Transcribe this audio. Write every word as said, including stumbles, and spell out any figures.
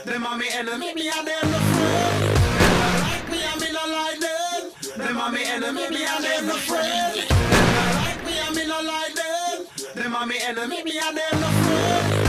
Them are me enemy, me and them no friend. Them like me and me no like them. Them are me enemy, me and them no friend. Them like me and me no like them. Them are me enemy, me and them no friend.